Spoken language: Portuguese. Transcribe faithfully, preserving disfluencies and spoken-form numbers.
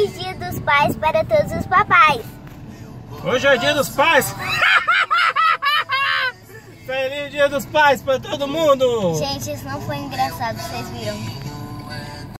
Feliz Dia dos Pais para todos os papais. Hoje é o Dia dos Pais. Feliz Dia dos Pais para todo mundo. Gente, isso não foi engraçado, vocês viram?